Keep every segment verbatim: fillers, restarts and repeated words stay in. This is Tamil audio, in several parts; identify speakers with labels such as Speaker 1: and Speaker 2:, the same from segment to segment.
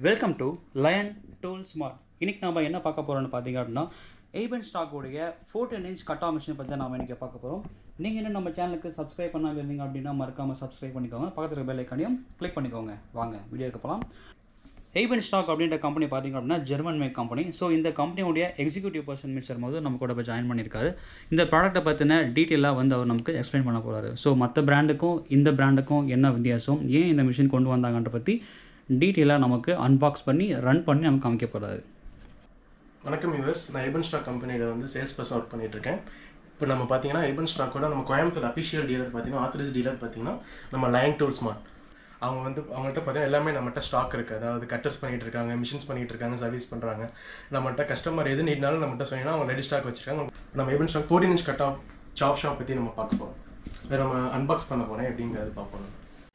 Speaker 1: Welcome to Lion Tools Mart. இன்னைக்கு நாம என்ன பார்க்க போறோம்னு பாத்தீங்க அப்படினா Eibenstock உடைய fourteen inch cutoff machine பத்தி நாம இன்னைக்கு பார்க்க போறோம். நீங்க இன்னும் நம்ம சேனலுக்கு subscribe பண்ணாம இருந்தீங்க அப்படினா மறக்காம subscribe பண்ணிக்கோங்க. பக்கத்துல இருக்க பெல் ஐகானையும் click பண்ணிக்கோங்க. வாங்க வீடியோக்கு போலாம். Eibenstock அப்படின்ற கம்பெனி பாத்தீங்க அப்படினா ஜெர்மன் மேக் கம்பெனி. சோ இந்த கம்பெனியோட எக்ஸிகியூட்டிவ் பர்சன் மிஸ்டர் மது நம்ம கூட ஜாயின் பண்ணிருக்காரு. இந்த ப்ராடக்ட்ட பத்தின டீடைலா வந்து அவர் நமக்கு எக்ஸ்பிளைன் பண்ண போறாரு. சோ மத்த பிராண்டுக்கும் இந்த பிராண்டுக்கும் என்ன வித்தியாசம், ஏன் இந்த மெஷின் கொண்டு வந்தாங்கன்ற பத்தி டீடைலா நமக்கு அன்பாக்ஸ் பண்ணி ரன் பண்ணி நமக்கு காமிக்க போறாரு.
Speaker 2: வணக்கம் வியூவர்ஸ், நான் Eibenstock கம்பெனில வந்து சேல்ஸ் பர்சன் ஒர்க் பண்ணிட்டு இருக்கேன். இப்போ நம்ம பாத்தீங்கன்னா Eibenstock கூட நம்ம கோயம்புத்தூர் அபிஷியல் டீலர் பாத்தீங்கன்னா ஆத்தரைஸ்ட் டீலர் பாத்தீங்கன்னா நம்ம லயன் டூல்ஸ் மார்ட். அவங்க வந்து அவங்கள்ட்ட பார்த்தீங்கன்னா எல்லாமே நம்மகிட்ட ஸ்டாக் இருக்குது. அதாவது கட்டர்ஸ் பண்ணிகிட்டு இருக்காங்க, மிஷின்ஸ் பண்ணிகிட்டு இருக்காங்க, சர்வீஸ் பண்ணுறாங்க. நம்மகிட்ட கஸ்டமர் எது நீட்னாலும் நம்மகிட்ட சொன்னீங்கன்னா அவங்க ரெடி ஸ்டாக் வச்சுருக்காங்க. நம்ம Eibenstock fourteen inch cut off chop saw பற்றி நம்ம பார்க்க போகிறோம். இதை நம்ம அன்பாக்ஸ் பண்ண போகிறேன், எப்படிங்கிறது பார்ப்போம்.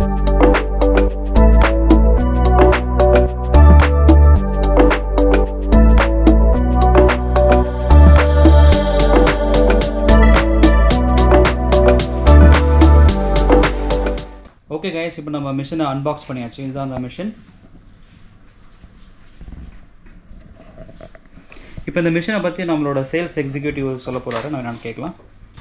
Speaker 1: ஓகே கைஸ், இப்போ நம்ம மிஷினை அன்பாக்ஸ் பண்ணியாச்சு. இதுதான் அந்த மிஷின். இப்போ இந்த மிஷினை பற்றி நம்மளோட சேல்ஸ் எக்ஸிக்யூட்டிவ் சொல்ல போகிறாரு. நான் என்னன்னு கேட்கலாம்.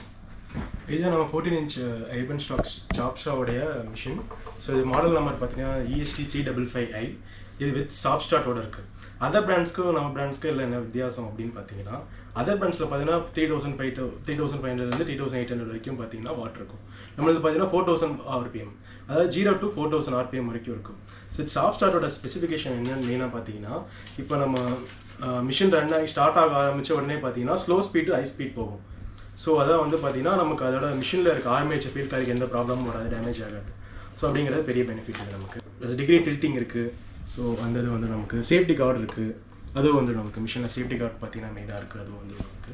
Speaker 2: இதுதான் நம்ம fourteen inch Eibenstock சாப் ஷாவுடைய மிஷின். ஸோ இது மாடல் நம்பர் பார்த்தீங்கன்னா E S T three five five I. இது வித் சாஃப்ட் ஸ்டார்ட்டோட இருக்குது. அதர் பிராண்ட்ஸ்க்கும் நம்ம பிராண்ட்ஸ்க்கும் இல்லை என்ன வித்தியாசம் அப்படின்னு பார்த்தீங்கன்னா, அதர் பிராண்ட்ஸில் பார்த்தீங்கன்னா three thousand five three thousand five ஹண்ட்ரட்லேருந்து த்ரீ தௌசண்ட் எயிட் ஹண்ட்ரட் வரைக்கும் பார்த்தீங்கன்னா வாட் இருக்கும். நம்மளுக்கு பார்த்தீங்கன்னா ஃபோர் தௌசண்ட் ஆர்பிஎம், அதாவது zero to four thousand RPM வரைக்கும் இருக்கும். ஸோ சாஃப்ட் ஸ்டார்ட்டோட ஸ்பெசிஃபிகேஷன் என்னன்னு மெயினாக பார்த்தீங்கன்னா, இப்போ நம்ம மிஷின் ரன் ஆகி ஸ்டார்ட் ஆக ஆரம்பித்த உடனே பார்த்தீங்கன்னா slow speed to high speed போகும். ஸோ அதான் வந்து பார்த்தீங்கன்னா நமக்கு அதோட மிஷினில் இருக்க ஆர்மேச்சர் ஃபீல் காருக்கு எந்த ப்ராப்ளமும் வராது, டேமேஜ் ஆகாது. ஸோ அப்படிங்கிறது பெரிய பெனிஃபிட் இது நமக்கு. ப்ளஸ் டிகிரி டில்ட்டிங் இருக்குது. ஸோ அந்த இது வந்து நமக்கு சேஃப்டி கார்டு இருக்குது. அதுவும் வந்து நமக்கு மிஷினில் சேஃப்டி கார்டு பார்த்தீங்கன்னா மெயினாக இருக்குது. அதுவும் வந்து நமக்கு.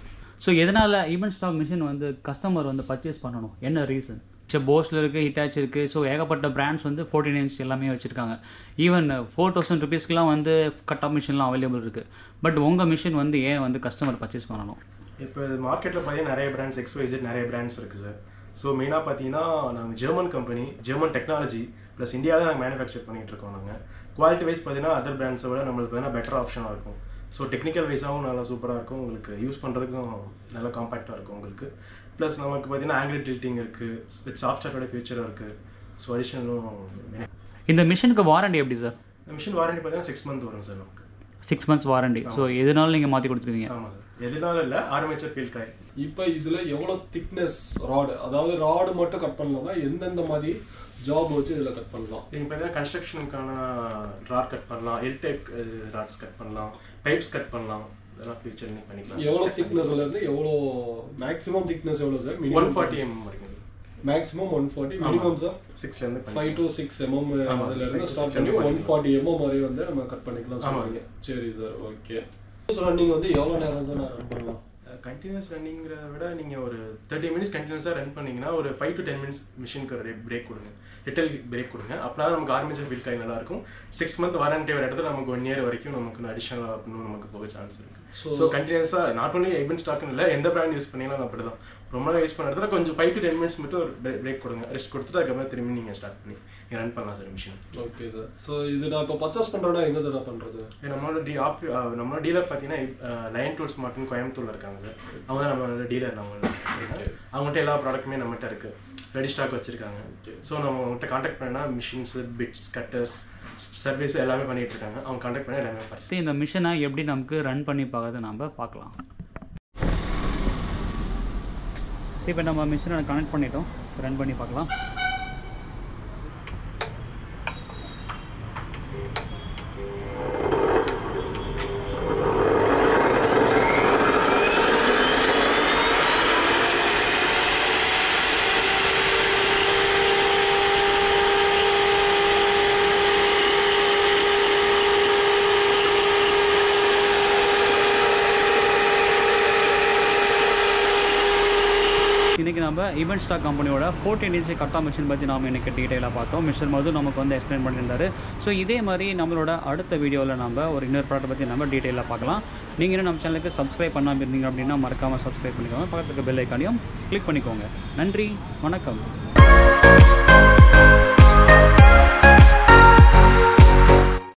Speaker 1: ஸோ எதனால் Eibenstock மிஷின் வந்து கஸ்டமர் வந்து பர்ச்சேஸ் பண்ணணும், என்ன ரீசன்? போஸ்டில் இருக்குது, ஹிட்டாச் இருக்குது. ஸோ ஏகப்பட்ட பிராண்ட்ஸ் வந்து ஃபோர்டீன் இன்ச் எல்லாமே வச்சுருக்காங்க. ஈவன் ஃபோர் தௌசண்ட் ருபீஸ்க்குலாம் வந்து கட் ஆஃப் மிஷின்லாம் அவைலபிள் இருக்குது. பட் உங்கள் மிஷின் வந்து ஏன் வந்து கஸ்டமர் பர்ச்சேஸ் பண்ணணும்?
Speaker 2: இப்போ மார்க்கெட்டில் பார்த்தீங்கன்னா நிறைய பிராண்ட்ஸ் எக்ஸ் ஒய் இசட் நிறைய பிராண்ட்ஸ் இருக்குது சார். ஸோ மெயினாக பார்த்தீங்கன்னா நாங்கள் German company, German technology plus இந்தியாவில் நாங்கள் மேனுஃபேக்சர் பண்ணிகிட்டு இருக்கோம். நாங்கள் குவாலிட்டி வைஸ் பார்த்தீங்கன்னா அதர் பிராண்ட்ஸை விட நம்மளுக்கு பார்த்தீங்கன்னா பெட்டர் ஆப்ஷனாக இருக்கும். ஸோ டெக்னிக்கல் வைஸாகவும் நல்லா சூப்பராக இருக்கும், உங்களுக்கு யூஸ் பண்ணுறதுக்கும் நல்லா காம்பேக்டாக இருக்கும் உங்களுக்கு. ப்ளஸ் நமக்கு பார்த்தீங்கன்னா ஆங்கிள் டில்ட்டிங் இருக்குது, வித் சாஃப்ட் ஸ்டார்ட்டோட ஃபியூச்சராக இருக்குது. ஸோ அடிஷனலும்
Speaker 1: இந்த மிஷினுக்கு வாரண்டி எப்படி சார்?
Speaker 2: இந்த மிஷின் வாரண்டி பார்த்தீங்கன்னா சிக்ஸ் மந்த் வரும் சார் நமக்கு.
Speaker 1: Six months warranty. ஸோ எதுனாலும் நீங்கள் மாற்றி கொடுத்துருவீங்க?
Speaker 2: ஆமாம் சார், எதுனாலும் இல்லை, ஆர்மேச்சர் ஃபீல் காய்.
Speaker 3: இப்போ இதில் எவ்வளோ திக்னஸ் ராடு, அதாவது ராடு மட்டும் கட் பண்ணலாமா, எந்தெந்த மாதிரி ஜாப் வச்சு இதில் கட் பண்ணலாம்?
Speaker 2: நீங்கள் பார்த்தீங்கன்னா கன்ஸ்ட்ரக்ஷனுக்கான ராட் கட் பண்ணலாம், எல் டைப் ராட்ஸ் கட் பண்ணலாம், பைப்ஸ் கட் பண்ணலாம். இதெல்லாம் ஃபியூச்சர் நீங்கள் பண்ணிக்கலாம்.
Speaker 3: எவ்வளோ திக்னஸ்ல இருந்து எவ்வளோ மேக்ஸிமம் திக்னஸ் எவ்வளோ சார்?
Speaker 2: ஒன் ஃபார்ட்டி எம் வரைக்கும்.
Speaker 3: Maximum one forty, minimum sir
Speaker 2: சிக்ஸ்லேருந்து
Speaker 3: ஃபைவ் டு சிக்ஸ் எம்எம் அதில் இருந்து ஸ்டார்ட் பண்ணி ஒன் ஃபார்ட்டி எம்எம் வரை வந்து நம்ம கட் பண்ணிக்கலாம் சொல்லுவாங்க. சரி சார், ஓகே. ஸோ ரன்னிங் வந்து எவ்வளோ நேரம் சார் நான் ரன் பண்ணலாம்?
Speaker 2: கண்டினியூஸ் ரன்னிங்கிறத விட நீங்கள் ஒரு தேர்ட்டி மினிட்ஸ் கண்டினியூஸாக ரன் பண்ணிங்கன்னா ஒரு ஃபைவ் டு டென் மினிட்ஸ் மிஷினுக்கு பிரேக் கொடுங்க, லிட்டில் பிரேக் கொடுங்க. அப்படின்னா நமக்கு ஆர்மேச்சர் ஃபீல் காய் நல்லாயிருக்கும். சிக்ஸ் மந்த் வாரண்டி வர இடத்துல நமக்கு ஒன் இயர் வரைக்கும் நமக்கு அடிஷனலாக அப்படின்னு நமக்கு போக சான்ஸ் இருக்குது. ஸோ கண்டினியூஸாக நாட் ஒன்லி Eibenstock இல்லை, எந்த பிராண்ட் யூஸ் பண்ணிங்கனாலும் அப்படி தான். ரொம்ப நாள் யூஸ் பண்ண இடத்துல கொஞ்சம் ஃபைவ் டு டென் மினிட்ஸ் மட்டும் ஒரு பிரேக் கொடுங்க. ரெஸ்ட் கொடுத்துட்டு அதுக்கப்புறம் திரும்பி நீங்கள் ஸ்டார்ட் பண்ணி நீங்கள் ரன் பண்ணலாம் sir machine.
Speaker 3: Okay sir. So இது நான் இப்போ பர்ச்சேஸ் பண்ணுறேன்னா எங்கே சார் நான் பண்ணுறது?
Speaker 2: நம்மளோட டி ஆஃப் நம்மளோட டீலர் பார்த்தீங்கன்னா லயன் டூல்ஸ் மார்ட்னு கோயம்புத்தூரில் இருக்காங்க சார். அவங்க தான் நம்மளோட டீலர். நம்ம அவங்கள்ட்ட எல்லா ப்ராடக்ட்டுமே நம்மகிட்ட இருக்குது, ரெடி ஸ்டாக் வச்சுருக்காங்க. ஸோ நம்ம அவங்கள்ட்ட கான்டாக்ட் பண்ணால் மிஷின்ஸு, பிட்ஸ், கட்டர்ஸ், சர்வீஸ் எல்லாமே பண்ணிகிட்டு இருக்காங்க. அவங்க கான்டாக்ட் பண்ணி எல்லாமே பர்ச்சேஸ்.
Speaker 1: இந்த மிஷினை எப்படி நமக்கு ரன் பண்ணி பார்க்கறது நம்ம பார்க்கலாம். சரி, இப்போ நம்ம மிஷினை கனெக்ட் பண்ணிட்டோம், ரன் பண்ணி பார்க்கலாம். இன்றைக்கி நம்ம Eibenstock கம்பெனியோட ஃபோர்டீன் இன்ச் கட்டா மிஷின் பற்றி நாம் இன்றைக்கி டீட்டெயிலாக பார்த்தோம். மிஸ்டர் மது நமக்கு வந்து எக்ஸ்பிளைன் பண்ணியிருந்தாரு. ஸோ இதே மாதிரி நம்மளோட அடுத்த வீடியோவில் நம்ம ஒரு இன்னொரு ப்ராடக்ட் பற்றி நம்ம டீட்டெயிலாக பார்க்கலாம். நீங்கள் இன்னும் நம்ம சேனலுக்கு சப்ஸ்கிரைப் பண்ணாமல் இருந்தீங்க அப்படின்னா மறக்காமல் சப்ஸ்கிரைப் பண்ணிக்கோங்க. பக்கத்துக்கு பெல் ஐக்கானையும் கிளிக் பண்ணிக்கோங்க. நன்றி, வணக்கம்.